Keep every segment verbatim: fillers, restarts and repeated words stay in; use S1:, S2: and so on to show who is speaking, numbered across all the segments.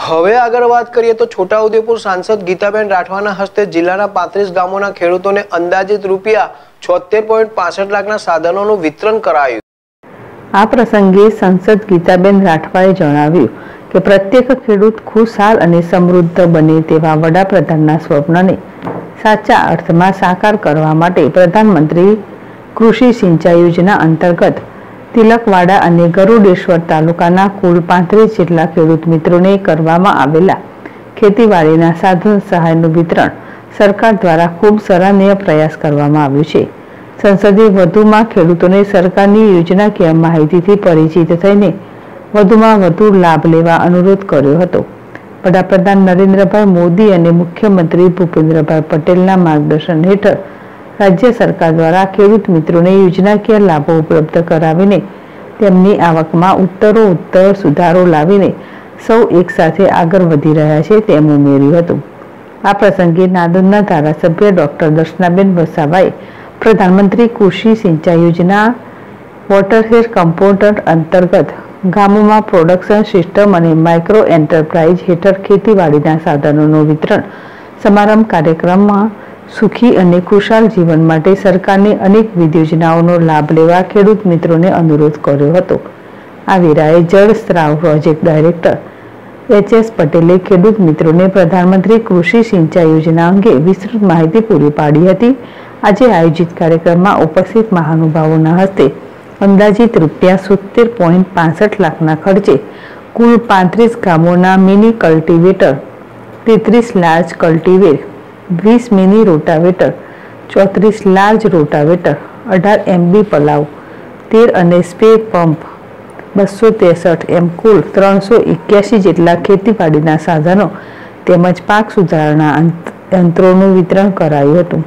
S1: હવે આગળ વાત કરીએ તો છોટાઉદેપુર સાંસદ ગીતાબેન રાઠવાના હસ્તે જિલ્લાના પાંત્રીસ ગામોના ખેડૂતોને અંદાજિત રૂપિયા છોતેર પોઈન્ટ પાસઠ લાખના સાધનોનું વિતરણ કરાયું.
S2: આ પ્રસંગે સાંસદ ગીતાબેન રાઠવાએ જણાવ્યું કે પ્રત્યેક ખેડૂત ખુશહાલ અને સમૃદ્ધ બને તેવા વડાપ્રધાનના સ્વપ્નને સાચા અર્થમાં સાકાર કરવા માટે પ્રધાનમંત્રી કૃષિ સિંચાઈ યોજના અંતર્ગત તિલકવાડા અને ગરુડેશ્વર તાલુકાના કુલ પાંત્રીસ જેટલા ખેડૂત મિત્રોને કરવામાં આવેલા ખેતીવાડીના સાધન સહાયનું વિતરણ સરકાર દ્વારા ખૂબ સરાહનીય પ્રયાસ કરવામાં આવ્યો છે. સંસદે વધુમાં ખેડૂતોને સરકારની યોજનાકીય માહિતીથી પરિચિત થઈને વધુમાં વધુ લાભ લેવા અનુરોધ કર્યો હતો. વડાપ્રધાન નરેન્દ્રભાઈ મોદી અને મુખ્યમંત્રી ભૂપેન્દ્રભાઈ પટેલના માર્ગદર્શન હેઠળ રાજ્ય સરકાર દ્વારા ખેડૂત મિત્રોને યોજનાકીય લાભો ઉપલબ્ધ કરાવીને તેમની આવકમાં ઉત્તરો ઉત્તર સુધારો લાવીને સૌ એકસાથે આગળ વધી રહ્યા છે તેમ ઉમેર્યું હતું. આ પ્રસંગે નાંદોદના ધારાસભ્ય ડોક્ટર દર્શનાબેન વસાવાએ પ્રધાનમંત્રી કૃષિ સિંચાઈ યોજના વોટરશેડ કમ્પોનન્ટ અંતર્ગત ગામોમાં પ્રોડક્શન સિસ્ટમ અને માઇક્રો એન્ટરપ્રાઇઝ હેઠળ ખેતીવાડીના સાધનોનું વિતરણ સમારંભ કાર્યક્રમમાં સુખી અને ખુશાલ જીવન માટે સરકારની અનેકવિધ યોજનાઓનો લાભ લેવા ખેડૂત મિત્રોને અનુરોધ કર્યો હતો. આ વેળાએ જળ સ્ત્રાવ પ્રોજેક્ટ ડાયરેક્ટર એચ એસ પટેલે ખેડૂત મિત્રોને પ્રધાનમંત્રી કૃષિ સિંચાઈ યોજના અંગે વિસ્તૃત માહિતી પૂરી પાડી હતી. આજે આયોજિત કાર્યક્રમમાં ઉપસ્થિત મહાનુભાવોના હસ્તે અંદાજિત રૂપિયા સિત્તેર પોઈન્ટ પાસઠ લાખના ખર્ચે કુલ પાંત્રીસ ગામોના મિની કલ્ટિવેટર, તેત્રીસ લાર્જ કલ્ટિવેર, વીસ મિની રોટાવેટર, ચોત્રીસ લાર્જ રોટાવેટર, અઢાર એમબી પલાવ, તેર અને સ્પ્રે પંપ, બસો ત્રેસઠ એમ કુલ ત્રણસો એક્યાસી જેટલા ખેતીવાડીના સાધનો તેમજ પાક સુધારણા યંત્રોનું વિતરણ કરાયું હતું.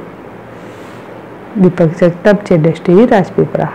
S2: દીપક જગતાપ, જેડેશ ટીવી, રાજપીપળા.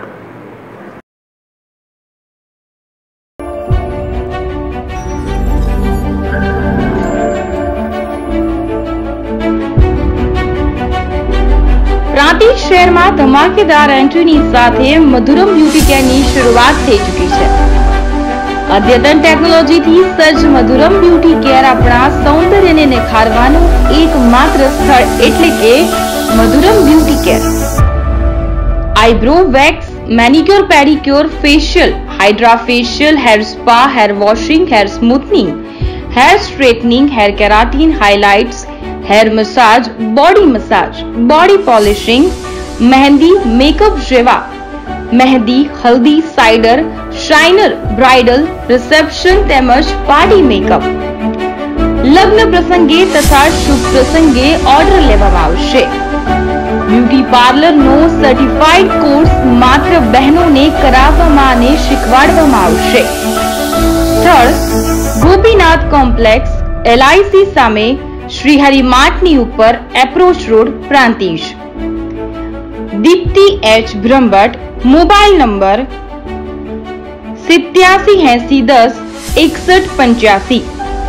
S3: પ્રાંતિજ શહેરમાં ધમાકેદાર એન્ટ્રીની સાથે મધુરમ બ્યુટી કેરની શરૂઆત થઈ ચૂકી છે. અદ્યતન ટેકનોલોજીથી સજ્જ મધુરમ બ્યુટી કેર આપણા સૌંદર્યને નિખારવાનું એકમાત્ર સ્થળ એટલે કે Madhuram beauty care. Eyebrow wax, manicure, pedicure, facial, hydra facial, hair spa, hair washing, hair smoothening, hair straightening, hair keratin, highlights, hair massage, body massage, body polishing, mehndi, makeup જેવા mehndi, haldi, sider, shiner, bridal, reception તેમજ party makeup, લગ્ન પ્રસંગે તથા શુભ પ્રસંગે order લેવામાં આવશે. Beauty પાર્લરનો certified course માત્ર બહેનોને કરાવવામાં અને શીખવાડવામાં આવશે. સ્થળ ગોપીનાથ કોમ્પ્લેક્સ, એલઆઈસી સામે, શ્રીહરિ માર્ટની ઉપર, approach road, Prantij. Deepti H Brahmbhatt, mobile number સિત્યાસી એસી દસ એકસઠ પંચ્યાસી,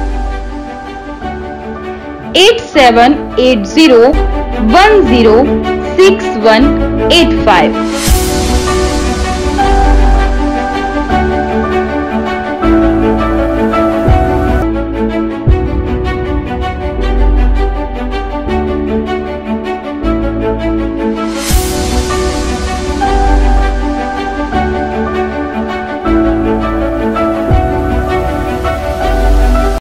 S3: eight seven eight zero one zero six one eight five.